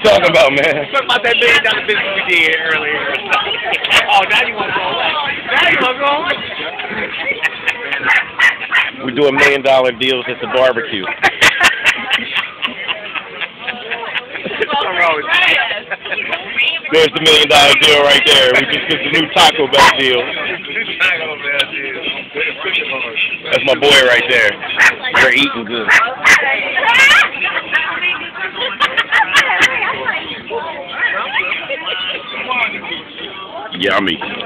talking about, man? Talking about that $1 million business we did earlier. Oh, now you want to go away. Now you want to go away. We're doing $1 million deals at the barbecue. There's the $1 million deal right there. We just did the new Taco Bell deal. That's my boy right there. They're eating good. Yummy.